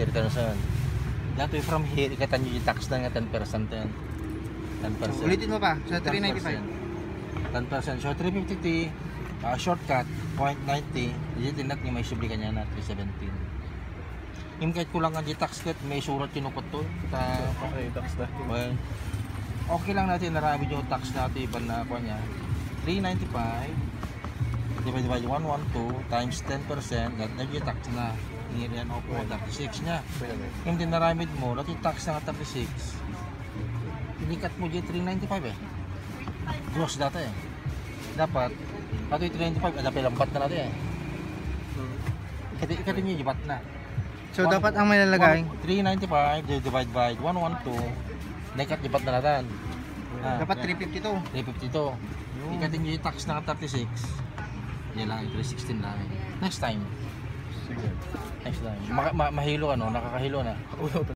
350 return. That way from here, ikatan nyo yung tax na nga 10% yan. 10%. Ulitin mo pa, sa 395. 10%. So 350 shortcut, 0.90. Jadi tindak niya may subli kanya na 317. Yung kahit kulang nga di tax cut, may surat kinukot to. Tax na. Well, okay lang natin narami yung tax natin iban na ako niya. 395 divided by 112 times 10%, that yung tax na. Yan o po, 36 niya. Yung dinaramid mo, natin tax na nga 36. Inikat mo dyan 395 eh. Gross data eh. Dapat, pato yung 395, dapat lambat na natin eh. Ikatin nyo yung bat na. So dapat ang may lalagay 395 divided by 112, inikat yung bat na natin. dapat 352. 352. Ikatin nyo yung tax na 36. Yan lang, 316 lang. Next time. Sige. Next time. Mahilo nakakahilo na.